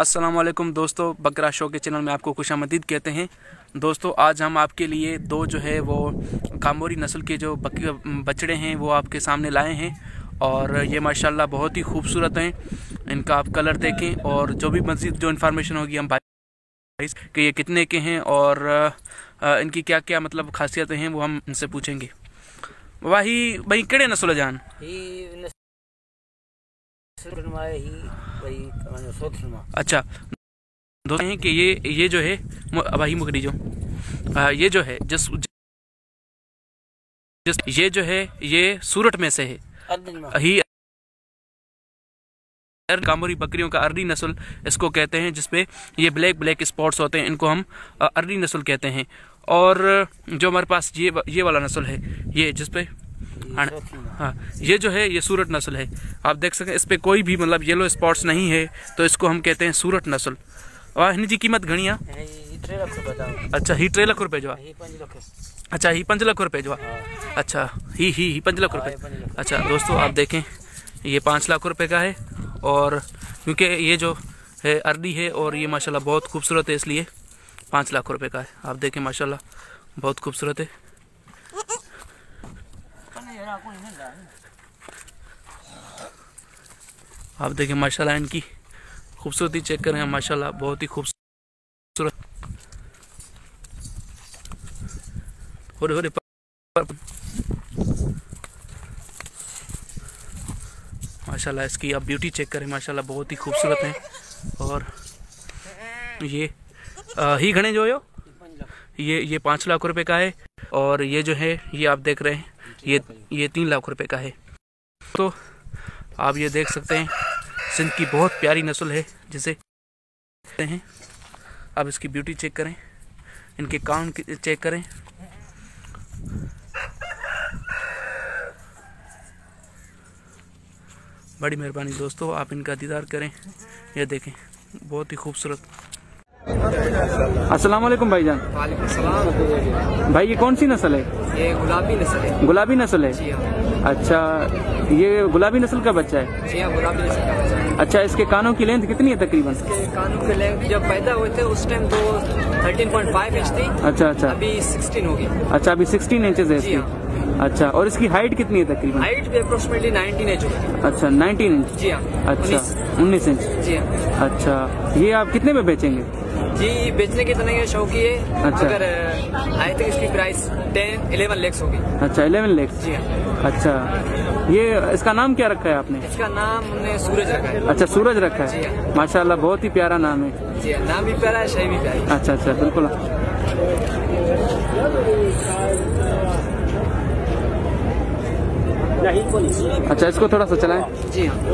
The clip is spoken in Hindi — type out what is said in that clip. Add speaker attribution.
Speaker 1: अस्सलाम वालेकुम दोस्तों, बकरा शो के चैनल में आपको खुशामदीद कहते हैं। दोस्तों आज हम आपके लिए दो जो है वो कामोरी नस्ल के जो बछड़े हैं वो आपके सामने लाए हैं और ये माशाल्लाह बहुत ही खूबसूरत हैं। इनका आप कलर देखें और जो भी मज़ीद जो इन्फॉर्मेशन होगी हम भाई कि ये कितने के हैं और इनकी क्या क्या मतलब खासियतें हैं वो हम इनसे पूछेंगे। भाई केड़े नस्ल जान अच्छा दोस्तों हैं कि ये जो है भाई मुकरी जो ये जो है ये जो है ये सूरत में से है ही कामोरी बकरियों का अर्ली नस्ल इसको कहते हैं, जिसपे ये ब्लैक स्पॉट्स होते हैं, इनको हम अर्ली नस्ल कहते हैं। और जो हमारे पास ये वाला नस्ल है ये जिसपे हाँ ये जो है ये सूरत नस्ल है। आप देख सकते हैं इस पे कोई भी मतलब येलो स्पॉट्स नहीं है, तो इसको हम कहते हैं सूरत नस्ल। और हिन जी कीमत घनी है? अच्छा ही 3 लाख रुपए जो अच्छा ही 5 लाख रुपए जो अच्छा ही 5 लाख रुपए। अच्छा दोस्तों आप देखें ये 5 लाख रुपए का है और क्योंकि ये जो है अर्ली है और ये माशाल्लाह बहुत खूबसूरत है इसलिए 5 लाख रुपए का है। आप देखें माशाल्लाह बहुत खूबसूरत है। आप देखें माशाल्लाह इनकी खूबसूरती चेक करें, माशाल्लाह बहुत ही खूबसूरत। माशाल्लाह इसकी आप ब्यूटी चेक करें, माशाल्लाह बहुत ही खूबसूरत है। और ये ही घने जो ये 5 लाख रुपए का है और ये जो है ये आप देख रहे हैं ये 3 लाख रुपए का है। तो आप ये देख सकते हैं सिंध की बहुत प्यारी नस्ल है जिसे कहते हैं। आप इसकी ब्यूटी चेक करें, इनके कान चेक करें। बड़ी मेहरबानी दोस्तों, आप इनका दीदार करें। ये देखें बहुत ही खूबसूरत। अस्सलाम वालेकुम भाईजान।
Speaker 2: वालेकुम सलाम।
Speaker 1: भाई ये कौन सी नस्ल है?
Speaker 2: ये गुलाबी नस्ल है।
Speaker 1: गुलाबी नस्ल है?
Speaker 2: जी हाँ।
Speaker 1: अच्छा ये गुलाबी नस्ल का बच्चा है?
Speaker 2: जी हाँ गुलाबी नस्ल का बच्चा है।
Speaker 1: अच्छा इसके कानों की लेंथ कितनी है तकरीबन?
Speaker 2: इसके कानों की लेंथ जब पैदा हुए थे उस टाइम तो 13.5 इंच थी।
Speaker 1: अच्छा
Speaker 2: अभी 16 होगी।
Speaker 1: अच्छा अभी 16 इंचेस है इसकी। अच्छा और इसकी हाइट कितनी है तकरीबन?
Speaker 2: हाइट भी अप्रोक्सीमेटली 19 इंच होगी।
Speaker 1: अच्छा 19 इंच।
Speaker 2: जी हाँ।
Speaker 1: अच्छा 19 इंच।
Speaker 2: जी हाँ।
Speaker 1: अच्छा ये आप कितने में बेचेंगे?
Speaker 2: जी बेचने की तरह शौकी है।
Speaker 1: अच्छा।
Speaker 2: अगर आई थिंक इसकी प्राइस 10-11 लाख होगी।
Speaker 1: अच्छा 11 लाख।
Speaker 2: जी हाँ।
Speaker 1: अच्छा ये इसका नाम क्या रखा है आपने?
Speaker 2: इसका नाम हमने सूरज रखा है।
Speaker 1: अच्छा सूरज रखा
Speaker 2: जी
Speaker 1: है।
Speaker 2: हाँ।
Speaker 1: माशाल्लाह बहुत ही प्यारा नाम है।
Speaker 2: जी हाँ नाम भी प्यारा है, शय भी प्यारी।
Speaker 1: अच्छा बिल्कुल। अच्छा इसको थोड़ा सा चलाएं।
Speaker 2: जी हाँ।